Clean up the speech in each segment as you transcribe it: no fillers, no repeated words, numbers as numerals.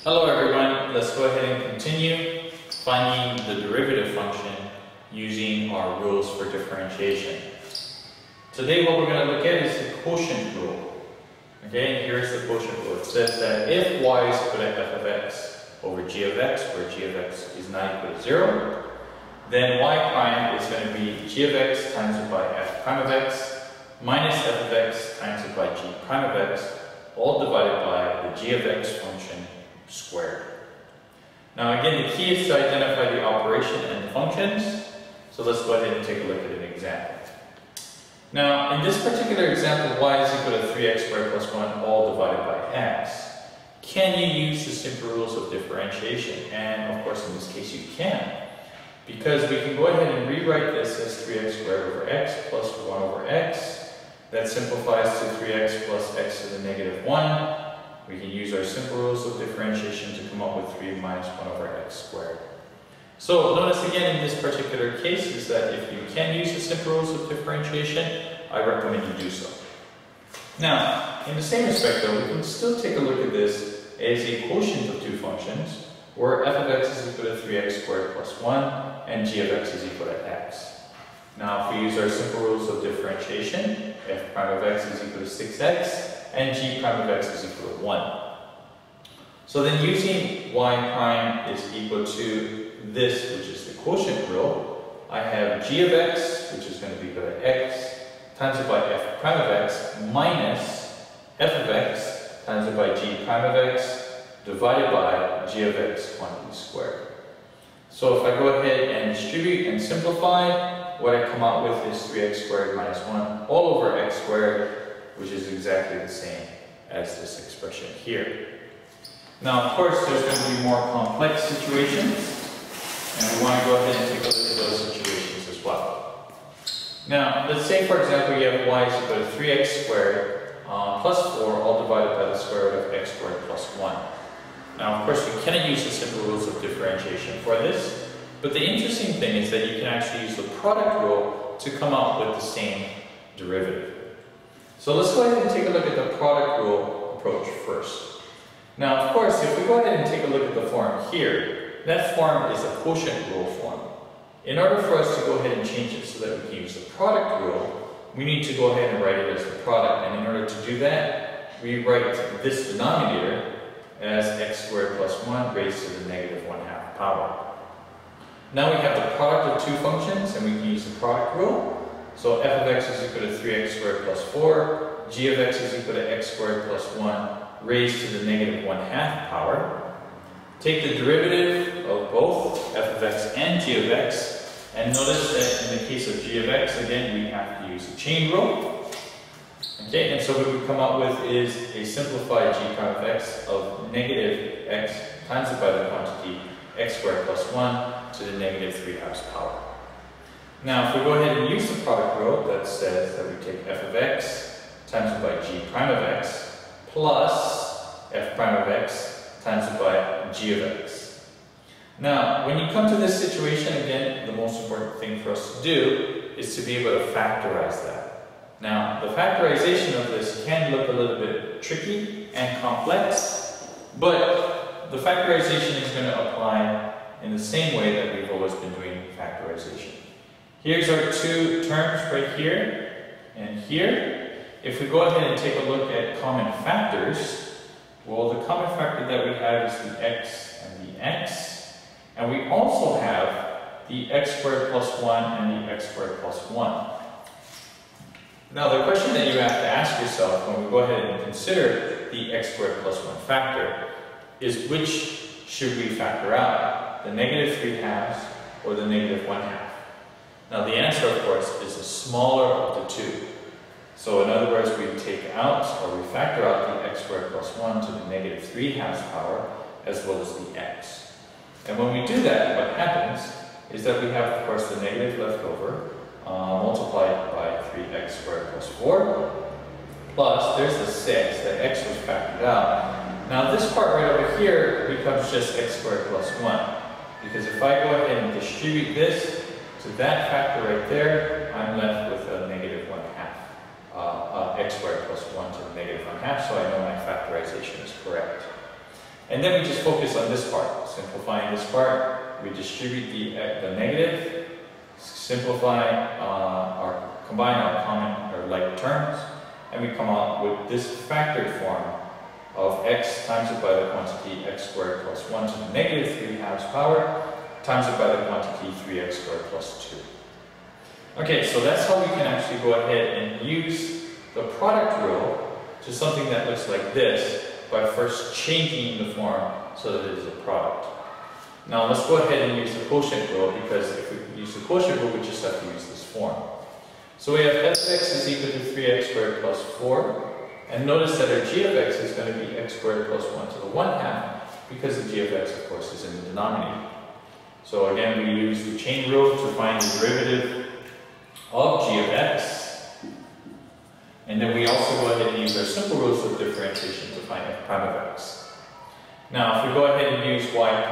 Hello everyone, let's go ahead and continue finding the derivative function using our rules for differentiation. Today what we're going to look at is the quotient rule. Okay, and here's the quotient rule. It says that if y is equal to f of x over g of x, where g of x is not equal to 0, then y prime is going to be g of x times by f prime of x minus f of x times by g prime of x, all divided by the g of x function squared. Now again, the key is to identify the operation and the functions. So let's go ahead and take a look at an example. Now in this particular example, y is equal to 3x squared plus 1 all divided by x. Can you use the simple rules of differentiation? And of course in this case you can. Because we can go ahead and rewrite this as 3x squared over x plus 1 over x. That simplifies to 3x plus x to the negative 1. We can use our simple rules of differentiation to come up with 3 minus 1 over x squared. So notice again in this particular case is that if you can use the simple rules of differentiation, I recommend you do so. Now, in the same respect though, we can still take a look at this as a quotient of two functions, where f of x is equal to 3x squared plus 1 and g of x is equal to x. Now if we use our simple rules of differentiation, f prime of x is equal to 6x and g prime of x is equal to 1. So then using y prime is equal to this, which is the quotient rule, I have g of x, which is going to be equal to x, times by f prime of x minus f of x times by g prime of x divided by g of x quantity squared. So if I go ahead and distribute and simplify, what I come out with is 3x squared minus 1 all over x squared, which is exactly the same as this expression here. Now, of course, there's going to be more complex situations, and we want to go ahead and take a look at those situations as well. Now, let's say, for example, you have y is equal to 3x squared plus 4 all divided by the square root of x squared plus 1. Now, of course, you cannot use the simple rules of differentiation for this, but the interesting thing is that you can actually use the product rule to come up with the same derivative. So let's go ahead and take a look at the product rule approach first. Now, of course, if we go ahead and take a look at the form here, that form is a quotient rule form. In order for us to go ahead and change it so that we can use the product rule, we need to go ahead and write it as the product. And in order to do that, we write this denominator as x squared plus 1 raised to the negative 1/2 power. Now we have the product of two functions, and we can use the product rule. So f of x is equal to 3x squared plus 4, g of x is equal to x squared plus 1 raised to the negative 1/2 power. Take the derivative of both f of x and g of x, and notice that in the case of g of x, again, we have to use the chain rule. Okay, and so what we come up with is a simplified g prime of x of negative x times by the quantity x squared plus 1 to the negative 3/2 power. Now, if we go ahead and use the product rule, that says that we take f of x times by g prime of x plus f prime of x times by g of x. Now, when you come to this situation, again, the most important thing for us to do is to be able to factorize that. Now, the factorization of this can look a little bit tricky and complex, but the factorization is going to apply in the same way that we've always been doing factorization. Here's our two terms right here and here. If we go ahead and take a look at common factors, well, the common factor that we have is the x and the x. And we also have the x squared plus 1 and the x squared plus 1. Now, the question that you have to ask yourself when we go ahead and consider the x squared plus 1 factor is which should we factor out? The negative 3/2 or the negative 1/2? Now the answer, of course, is the smaller of the two. So in other words, we take out, or we factor out the x squared plus 1 to the negative 3/2 power, as well as the x. And when we do that, what happens is that we have, of course, the negative left over, multiplied by 3x squared plus 4, plus there's the 6, that x was factored out. Now this part right over here becomes just x squared plus 1, because if I go ahead and distribute this to that factor right there, I'm left with a negative 1/2, x squared plus 1 to the negative 1/2, so I know my factorization is correct. And then we just focus on this part. Simplifying this part, we distribute the negative, simplify or combine our common or like terms, and we come out with this factored form of x times it by the quantity x squared plus 1 to the negative 3/2 power times it by the quantity 3x squared plus 2. Okay, so that's how we can actually go ahead and use the product rule to something that looks like this by first changing the form so that it is a product. Now let's go ahead and use the quotient rule, because if we use the quotient rule, we just have to use this form. So we have f(x) is equal to 3x squared plus 4. And notice that our g of x is going to be x squared plus 1 to the 1/2, because the g of x, of course, is in the denominator. So again, we use the chain rule to find the derivative of g of x. And then we also go ahead and use our simple rules of differentiation to find f prime of x. Now, if we go ahead and use y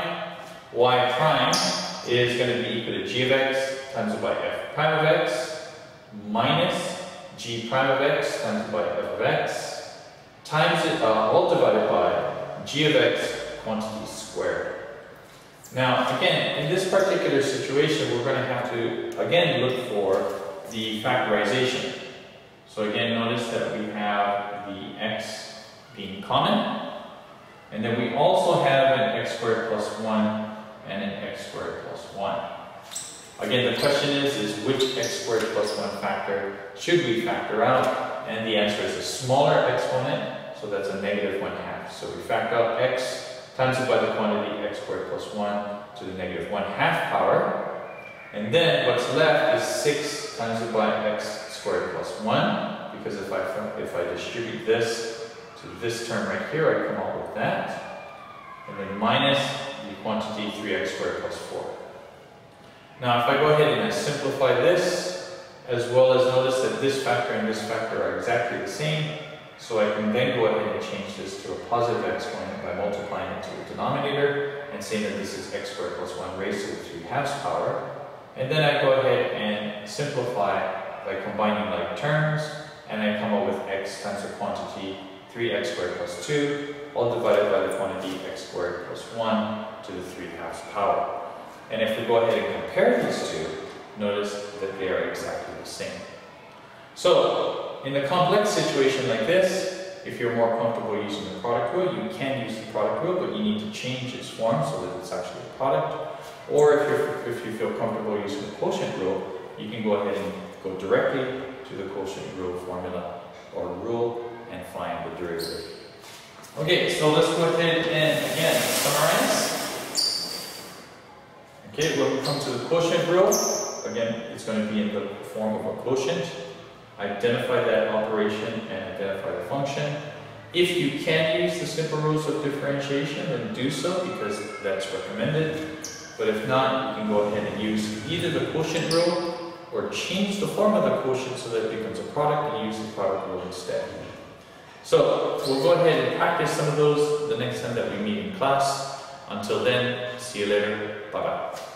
prime is going to be equal to g of x times by f prime of x minus g prime of x times by f of x times it all divided by g of x quantity squared. Now again, in this particular situation, we're going to have to again look for the factorization. So again, notice that we have the x being common, and then we also have an x squared plus 1 and an x squared plus 1. Again, the question is which x squared plus 1 factor should we factor out? And the answer is a smaller exponent, so that's a negative 1/2. So we factor out x times it by the quantity x squared plus 1 to the negative 1/2 power. And then what's left is 6 times it by x squared plus 1, because if I distribute this to this term right here, I come out with that. And then minus the quantity 3x squared plus 4. Now if I go ahead and I simplify this, as well as notice that this factor and this factor are exactly the same, so I can then go ahead and change this to a positive exponent by multiplying it to the denominator and saying that this is x squared plus 1 raised to the 3/2 power. And then I go ahead and simplify by combining like terms, and I come up with x times the quantity 3x squared plus 2, all divided by the quantity x squared plus 1 to the 3/2 power. And if we go ahead and compare these two, notice that they are exactly the same. So, in a complex situation like this, if you're more comfortable using the product rule, you can use the product rule, but you need to change its form so that it's actually a product. Or if you feel comfortable using the quotient rule, you can go ahead and go directly to the quotient rule formula or rule and find the derivative. Okay, so let's go ahead and again summarize. Okay, when we come to the quotient rule, again, it's going to be in the form of a quotient. Identify that operation and identify the function. If you can use the simple rules of differentiation, then do so, because that's recommended. But if not, you can go ahead and use either the quotient rule or change the form of the quotient so that it becomes a product and use the product rule instead. So we'll go ahead and practice some of those the next time that we meet in class. Until then, see you later. Bye-bye.